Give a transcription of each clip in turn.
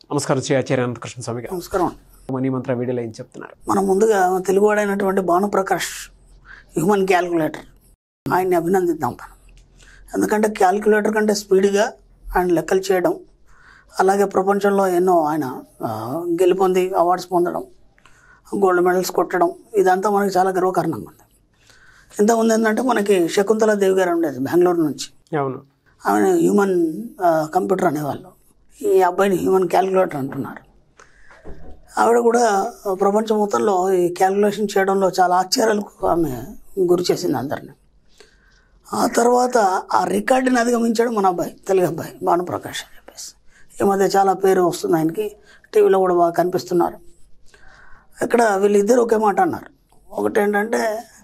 నమస్కారం ఆచార్య అనంత కృష్ణ స్వామి గారు. నమస్కారం. మనీ మంత్ర వీడియోలో ఏం చెప్తున్నారు? మనం ముందుగా తెలుగువాడైనటువంటి భానుప్రకాష్ హ్యూమన్ క్యాల్కులేటర్ ఆయన్ని అభినందిద్దాం. ఎందుకంటే క్యాల్కులేటర్ కంటే స్పీడ్గా ఆయన లెక్కలు చేయడం, అలాగే ప్రపంచంలో ఎన్నో ఆయన గెలుపొంది అవార్డ్స్ పొందడం, గోల్డ్ మెడల్స్ కొట్టడం, ఇదంతా మనకి చాలా గర్వకారణంగా ఉంది. ఇంతకుముందు ఏంటంటే మనకి శకుంతలాదేవి గారు ఉండేది బెంగళూరు నుంచి. అవును, ఆమె హ్యూమన్ కంప్యూటర్ అనేవాళ్ళు. ఈ అబ్బాయిని హ్యూమన్ క్యాల్కులేటర్ అంటున్నారు. ఆవిడ కూడా ప్రపంచం మొత్తంలో ఈ క్యాల్కులేషన్ చేయడంలో చాలా ఆశ్చర్యాలకు ఆమె గురి చేసింది అందరినీ. ఆ తర్వాత ఆ రికార్డుని అధిగమించాడు మన అబ్బాయి, తెలుగు అబ్బాయి భానుప్రకాష్ అని చెప్పేసి. ఈ మధ్య చాలా పేరు వస్తుంది ఆయనకి, టీవీలో కూడా బాగా కనిపిస్తున్నారు. ఇక్కడ వీళ్ళిద్దరు ఒకే మాట అన్నారు. ఒకటి ఏంటంటే,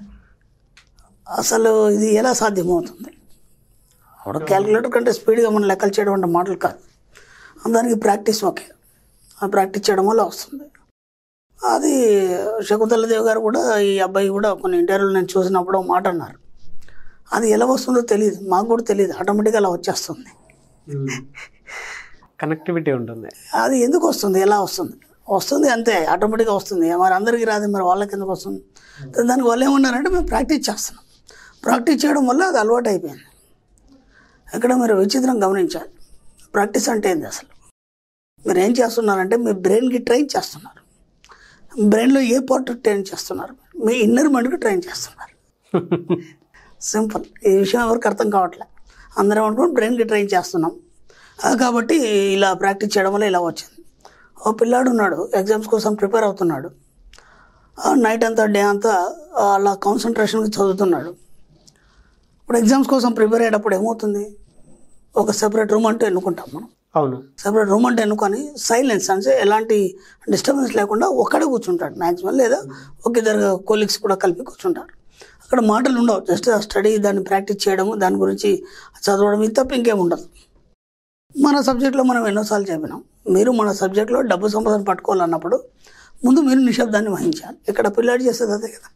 అసలు ఇది ఎలా సాధ్యమవుతుంది? ఆవిడ క్యాల్కులేటర్ కంటే స్పీడ్గా మనం లెక్కలు చేయడం అంటే మాటలు కాదు, దానికి ప్రాక్టీస్ ఓకే. ఆ ప్రాక్టీస్ చేయడం వల్ల వస్తుంది. అది శకుంతలాదేవి గారు కూడా, ఈ అబ్బాయి కూడా కొన్ని ఇంటర్వ్యూలు నేను చూసినప్పుడు మాట అన్నారు, అది ఎలా వస్తుందో తెలియదు, మాకు కూడా తెలియదు, ఆటోమేటిక్గా అలా వచ్చేస్తుంది. కనెక్టివిటీ ఉంటుంది. అది ఎందుకు వస్తుంది, ఎలా వస్తుంది? వస్తుంది అంతే, ఆటోమేటిక్గా వస్తుంది. మరి అందరికీ రాదు, మరి వాళ్ళకి ఎందుకు వస్తుంది? దానికి వాళ్ళు ఏమన్నారంటే, మేము ప్రాక్టీస్ చేస్తున్నాం. ప్రాక్టీస్ చేయడం వల్ల అది అలవాటు అయిపోయింది. ఇక్కడ మీరు విచిత్రం గమనించాలి. ప్రాక్టీస్ అంటే ఏంది అసలు? మీరు ఏం చేస్తున్నారంటే, మీ బ్రెయిన్కి ట్రైన్ చేస్తున్నారు. బ్రెయిన్లో ఏ పార్ట్ ట్రైన్ చేస్తున్నారు? మీ ఇన్నర్ మైండ్కి ట్రైన్ చేస్తున్నారు. సింపుల్. ఈ విషయం ఎవరికి అర్థం కావట్లే. అందరం అనుకుని బ్రెయిన్కి ట్రైన్ చేస్తున్నాం కాబట్టి ఇలా ప్రాక్టీస్ చేయడం వల్ల ఇలా వచ్చింది. ఓ పిల్లాడు ఉన్నాడు, ఎగ్జామ్స్ కోసం ప్రిపేర్ అవుతున్నాడు. నైట్ అంతా డే అంతా అలా కాన్సన్ట్రేషన్గా చదువుతున్నాడు. ఇప్పుడు ఎగ్జామ్స్ కోసం ప్రిపేర్ అయ్యేటప్పుడు ఏమవుతుంది, ఒక సెపరేట్ రూమ్ అంటూ ఎన్నుకుంటాం మనం. అవును, సెపరేట్ రూమ్ అంటే ఎన్నుకొని సైలెన్స్ అంటే ఎలాంటి డిస్టర్బెన్స్ లేకుండా ఒక్కడే కూర్చుంటాడు మ్యాక్సిమం, లేదా ఒక ఇద్దరు కొలీగ్స్ కూడా కలిపి కూర్చుంటారు. అక్కడ మాటలు ఉండవు, జస్ట్ ఆ స్టడీ, దాన్ని ప్రాక్టీస్ చేయడము, దాని గురించి చదవడం, ఇది తప్ప ఇంకేం ఉండదు. మన సబ్జెక్ట్లో మనం ఎన్నోసార్లు చెప్పినాం, మీరు మన సబ్జెక్ట్లో డబ్బు సంపదన పట్టుకోవాలన్నప్పుడు ముందు మీరు నిశ్శబ్దాన్ని వహించాలి. ఇక్కడ పిల్లాడు చేసేది అదే కదా.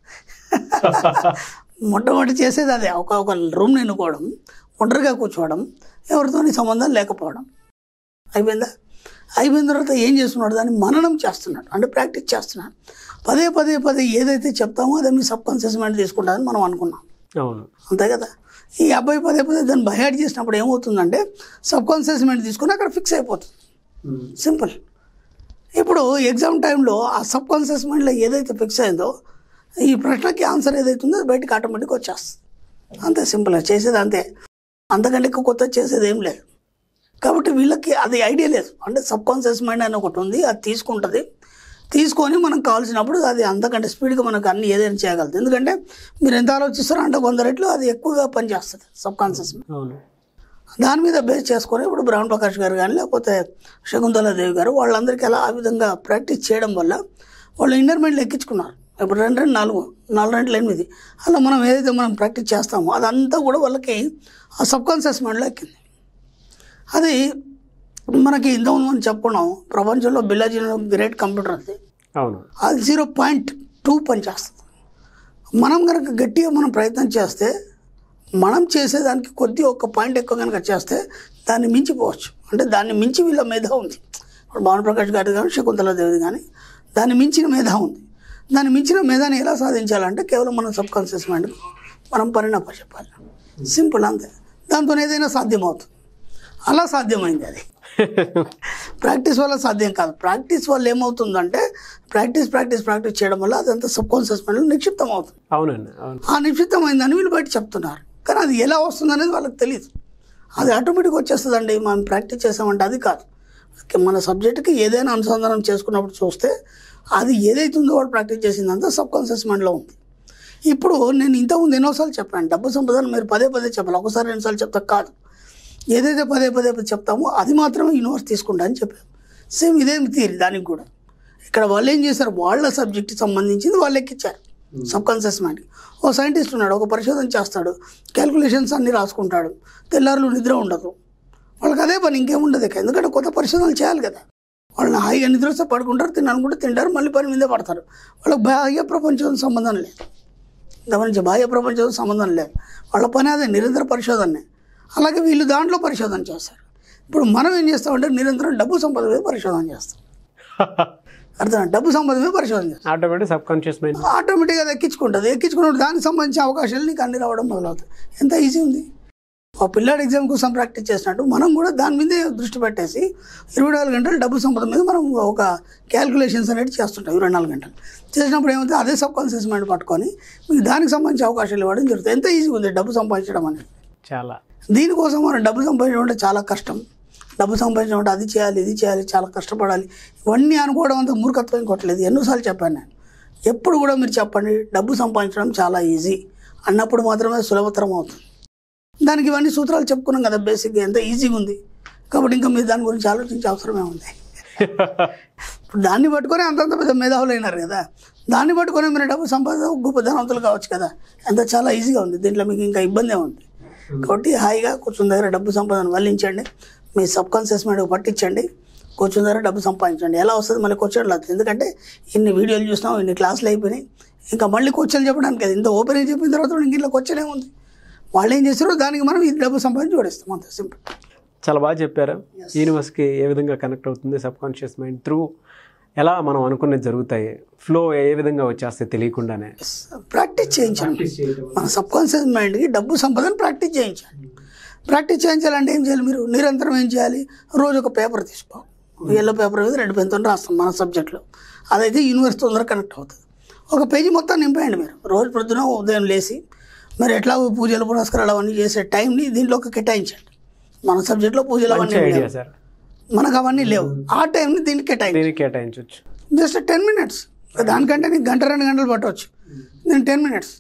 మొట్టమొదటి చేసేది అదే. ఒక రూమ్ని ఎన్నుకోవడం, ఒంటరిగా కూర్చోవడం, ఎవరితోని సంబంధం లేకపోవడం. అయిపోయిందా? అయిపోయిన తర్వాత ఏం చేస్తున్నాడు, దాన్ని మననం చేస్తున్నాడు, అంటే ప్రాక్టీస్ చేస్తున్నాడు. పదే పదే పదే ఏదైతే చెప్తామో అదే మీ సబ్ కాన్షియస్ మైండ్ తీసుకుంటుందని మనం అనుకున్నాం. అవును, అంతే కదా. ఈ అబ్బాయి పదే పదే దాన్ని బయాడ్ చేసినప్పుడు ఏమవుతుందంటే, సబ్ కాన్షియస్ మైండ్ తీసుకుని అక్కడ ఫిక్స్ అయిపోతుంది. సింపుల్. ఇప్పుడు ఎగ్జామ్ టైంలో ఆ సబ్ కాన్షియస్ మైండ్లో ఏదైతే ఫిక్స్ అయిందో, ఈ ప్రశ్నకి ఆన్సర్ ఏదైతే ఉందో అది బయటకు ఆటోమేటిక్గా వచ్చేస్తుంది. అంతే సింపుల్గా చేసేది అంతే, అంతకంటే ఎక్కువ కొత్త చేసేది ఏం లేదు. కాబట్టి వీళ్ళకి అది ఐడియా లేదు. అంటే సబ్ కాన్షియస్ మైండ్ అని ఒకటి ఉంది, అది తీసుకుంటుంది. తీసుకొని మనకు కావాల్సినప్పుడు అది అంతకంటే స్పీడ్గా మనకు అన్ని ఏదైనా చేయగలదు. ఎందుకంటే మీరు ఎంత ఆలోచిస్తారో అంటే 100 రెట్లు అది ఎక్కువగా పనిచేస్తుంది సబ్ కాన్షియస్ మైండ్. అవును, దాని మీద బేస్ చేసుకొని ఇప్పుడు భానుప్రకాష్ గారు కానీ, లేకపోతే శకుంతలాదేవి గారు, వాళ్ళందరికీ అలా ఆ విధంగా ప్రాక్టీస్ చేయడం వల్ల వాళ్ళు ఇన్నర్ మైండ్లో ఎక్కించుకున్నారు. ఇప్పుడు 2 2 4 4 2 8 అలా మనం ఏదైతే మనం ప్రాక్టీస్ చేస్తామో అదంతా కూడా వాళ్ళకి ఆ సబ్ కాన్షియస్ మైండ్లో ఎక్కింది. అది మనకి ఇంతకుముందు మనం చెప్పుకున్నాం, ప్రపంచంలో బిల్లాజీ గ్రేట్ కంప్యూటర్ అది. అవును, అది 0.2 పనిచేస్తుంది. మనం కనుక గట్టిగా మనం ప్రయత్నం చేస్తే, మనం చేసేదానికి కొద్ది ఒక పాయింట్ ఎక్కువ కనుక చేస్తే దాన్ని మించిపోవచ్చు. అంటే దాన్ని మించి వీళ్ళ మేధ ఉంది. ఇప్పుడు భానుప్రకాష్ గారి కానీ, శకుంతలాదేవి కానీ, దాన్ని మించిన మేధ ఉంది. దాన్ని మించిన మేధాన్ని ఎలా సాధించాలంటే కేవలం మన సబ్ కాన్షియస్ మైండ్ మనం పరిణామం చెప్పాలి. సింపుల్, అంతే. దాంతో ఏదైనా సాధ్యమవుతుంది. అలా సాధ్యమైంది. అది ప్రాక్టీస్ వల్ల సాధ్యం కాదు. ప్రాక్టీస్ వల్ల ఏమవుతుందంటే, ప్రాక్టీస్ చేయడం వల్ల అదంతా సబ్ కాన్షియస్ మైండ్లో నిక్షిప్తం అవుతుంది. అవునండి, అవును. ఆ నిక్షిప్తమైందని వీళ్ళు బయట చెప్తున్నారు, కానీ అది ఎలా వస్తుంది అనేది వాళ్ళకి తెలియదు. అది ఆటోమేటిక్గా వచ్చేస్తుందండి, మనం ప్రాక్టీస్ చేసామంటే. అది కాదు, మన సబ్జెక్టుకి ఏదైనా అనుసంధానం చేసుకున్నప్పుడు చూస్తే అది ఏదైతే ఉందో వాళ్ళు ప్రాక్టీస్ చేసిందంతా సబ్ కాన్షియస్ మైండ్లో ఉంది. ఇప్పుడు నేను ఇంతకుముందు ఎన్నోసార్లు చెప్పాను, డబ్బు సంపదను మీరు పదే పదే చెప్పాలి, ఒకసారి 2 సార్లు చెప్తా కాదు. ఏదైతే పదే పదే చెప్తామో అది మాత్రమే యూనివర్స్ తీసుకుంటా అని చెప్పాము. సేమ్ ఇదేమి థియరీ దానికి కూడా. ఇక్కడ వాళ్ళు ఏం చేశారు, వాళ్ళ సబ్జెక్ట్కి సంబంధించింది వాళ్ళు ఎక్కించారు సబ్ కాన్షియస్ మైండ్కి. ఓ సైంటిస్ట్ ఉన్నాడు, ఒక పరిశోధన చేస్తాడు, క్యాల్కులేషన్స్ అన్నీ రాసుకుంటాడు, తెల్లారులు నిద్ర ఉండదు, వాళ్ళకి అదే పని, ఇంకేముండదు. ఎందుకంటే కొత్త పరిశోధనలు చేయాలి కదా. వాళ్ళని హాయిగా నిద్ర వస్తే పడుకుంటారు, తినాలనుకుంటే తింటారు, మళ్ళీ పని మీదే పడతారు. వాళ్ళకి బాహ్య ప్రపంచంతో సంబంధం లేదు. గమనించి, బాహ్య ప్రపంచంతో సంబంధం లేదు. వాళ్ళ పని అదే, నిరంతర పరిశోధనే. అలాగే వీళ్ళు దాంట్లో పరిశోధన చేస్తారు. ఇప్పుడు మనం ఏం చేస్తామంటే నిరంతరం డబ్బు సంపద మీద పరిశోధన చేస్తాం. అర్థం, డబ్బు సంపద మీద పరిశోధన చేస్తాం. ఆటోమేటిక్ సబ్ కాన్షియస్ మైండ్ ఆటోమేటిక్గా అది ఎక్కించుకున్నప్పుడు దానికి సంబంధించిన అవకాశాలు నీకు అన్ని రావడం మొదలవుతాయి. ఎంత ఈజీ ఉంది. ఆ పిల్లాడి ఎగ్జామ్ కోసం ప్రాక్టీస్ చేసినట్టు మనం కూడా దాని మీదే దృష్టి పెట్టేసి 24 గంటలు డబ్బు సంపద మీద మనం ఒక క్యాల్కులేషన్స్ అనేది చేస్తుంటాం. 24 గంటలు చేసినప్పుడు ఏమైతే అదే సబ్ కాన్షియస్ మైండ్ పట్టుకొని మీకు దానికి సంబంధించిన అవకాశాలు ఇవ్వడం జరుగుతుంది. ఎంత ఈజీగా ఉంది డబ్బు సంపాదించడం అనేది. చాలా దీనికోసం మనం డబ్బు సంపాదించడం అంటే చాలా కష్టం. డబ్బు సంపాదించడం అంటే అది చేయాలి ఇది చేయాలి చాలా కష్టపడాలి ఇవన్నీ అనుకోవడం అంత మూర్ఖత్వం కొట్టలేదు. ఎన్నోసార్లు చెప్పాను నేను. ఎప్పుడు కూడా మీరు చెప్పండి డబ్బు సంపాదించడం చాలా ఈజీ అన్నప్పుడు మాత్రమే సులభతరం అవుతుంది. దానికి ఇవన్నీ సూత్రాలు చెప్పుకున్నాం కదా బేసిక్గా, ఎంత ఈజీగా ఉంది. కాబట్టి ఇంకా మీరు దాని గురించి ఆలోచించే అవసరమే ఉంది. ఇప్పుడు దాన్ని పట్టుకొని అంతంత పెద్ద మేధావులు అయినారు కదా, దాన్ని పట్టుకొని మీరు డబ్బు సంపాదన గొప్ప ధనవంతులు కావచ్చు కదా, ఎంత చాలా ఈజీగా ఉంది. దీంట్లో మీకు ఇంకా ఇబ్బంది ఉంది. కాబట్టి హాయిగా కూర్చున్న దగ్గర డబ్బు సంపాదన వల్లించండి, మీ సబ్ కాన్షియస్ మైండ్కి పట్టించండి, కూర్చున్న దగ్గర డబ్బు సంపాదించండి. ఎలా వస్తుంది మళ్ళీ క్వశ్చన్లు అవుతుంది. ఎందుకంటే ఇన్ని వీడియోలు చూసినాం, ఇన్ని క్లాసులు అయిపోయినాయి, ఇంకా మళ్ళీ క్వశ్చన్లు చెప్పడానికి కదా. ఇంత ఓపెన్ చెప్పిన తర్వాత ఇంక ఇంట్లో క్వశ్చన్ ఏముంది, వాళ్ళు ఏం చేస్తారో దానికి మనం ఈ డబ్బు సంపాదించి జోడిస్తాం, అంత సింపుల్. చాలా బాగా చెప్పారు. యూనివర్స్కి ఏ విధంగా కనెక్ట్ అవుతుంది సబ్ కాన్షియస్ మైండ్ త్రూ, ఎలా మనం అనుకునేది జరుగుతాయి, ఫ్లో ఏ విధంగా వచ్చేస్తే తెలియకుండానే. ప్రాక్టీస్ చేయించండి. మన సబ్ కాన్షియస్ మైండ్కి డబ్బు సంపదను ప్రాక్టీస్ చేయించాలి. ప్రాక్టీస్ చేయించాలంటే ఏం చేయాలి, మీరు నిరంతరం ఏం చేయాలి, రోజు ఒక పేపర్ తీసుకోవాలి. ఎల్లో పేపర్ మీద రెడ్ పెన్తో రాస్తాం మన సబ్జెక్ట్లో. అదైతే యూనివర్స్ తొందరగా కనెక్ట్ అవుతుంది. ఒక పేజీ మొత్తం నింపేయండి. మీరు రోజు పొద్దున ఉదయం లేచి మీరు ఎట్లా పూజలు పునస్కారాలు అవన్నీ చేసే టైంని దీంట్లో ఒక కేటాయించండి. మన సబ్జెక్ట్లో పూజలు అవన్నీ మనకు అవన్నీ లేవు, ఆ టైంని దీనికి కేటాయించవచ్చు. Just 10 minutes. దానికంటే నీకు గంట 2 గంటలు పట్టవచ్చు. నేను 10 minutes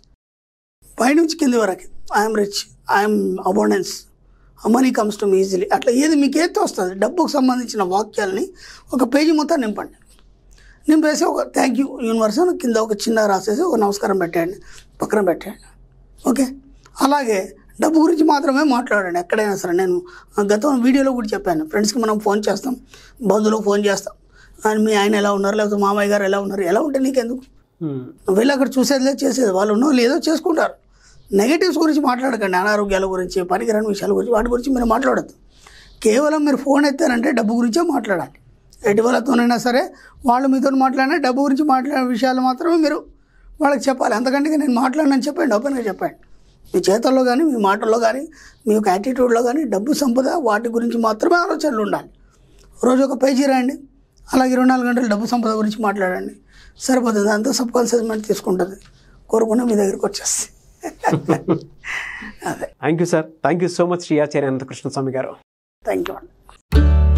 పైనుంచి కింది వరకు I'm rich, I'm abundance, money comes to me easily, అట్లా ఏది మీకు ఏది వస్తుంది డబ్బుకు సంబంధించిన వాక్యాలని ఒక పేజీ మొత్తం నింపండి. నింపేసి ఒక థ్యాంక్ యూ యూనివర్స్ అని కింద ఒక చిన్న రాసేసి ఒక నమస్కారం పెట్టేయండి, పక్కన పెట్టేయండి. ఓకే, అలాగే డబ్బు గురించి మాత్రమే మాట్లాడండి ఎక్కడైనా సరే. నేను గతం వీడియోలో కూడా చెప్పాను, ఫ్రెండ్స్కి మనం ఫోన్ చేస్తాం, బంధువులకు ఫోన్ చేస్తాం, మీ ఆయన ఎలా ఉన్నారు, లేకపోతే మామయ్య గారు ఎలా ఉన్నారు, ఎలా ఉంటే నీకెందుకు, నువ్వు వెళ్ళి అక్కడ చూసేదిలే చేసేది, వాళ్ళు ఉన్నో లేదో చేసుకుంటారు. నెగిటివ్స్ గురించి మాట్లాడకండి, అనారోగ్యాల గురించి, పనికిరాని విషయాల గురించి, వాటి గురించి మీరు మాట్లాడద్దు. కేవలం మీరు ఫోన్ ఎత్తారంటే డబ్బు గురించే మాట్లాడాలి. ఎటు వాళ్ళతోనైనా సరే వాళ్ళు మీతో మాట్లాడినా డబ్బు గురించి మాట్లాడే విషయాలు మాత్రమే మీరు వాళ్ళకి చెప్పాలి. అంతకంటే నేను మాట్లాడినని చెప్పండి, ఓపెన్గా చెప్పండి. మీ చేతల్లో కానీ మీ మాటల్లో కానీ మీ యొక్క యాటిట్యూడ్లో కానీ డబ్బు సంపద వాటి గురించి మాత్రమే ఆలోచనలు ఉండాలి. రోజు ఒక పేజీ రాయండి, అలాగే 24 గంటలు డబ్బు సంపద గురించి మాట్లాడండి, సరిపోతుంది. దాంతో సబ్ కాన్షియస్ మైండ్ తీసుకుంటుంది, కోరుకునే మీ దగ్గరికి వచ్చేస్తుంది. అదే. Thank you sir, thank you so much Shri Acharya Ananta Krishna Swami గారు. థ్యాంక్ యూ అండి.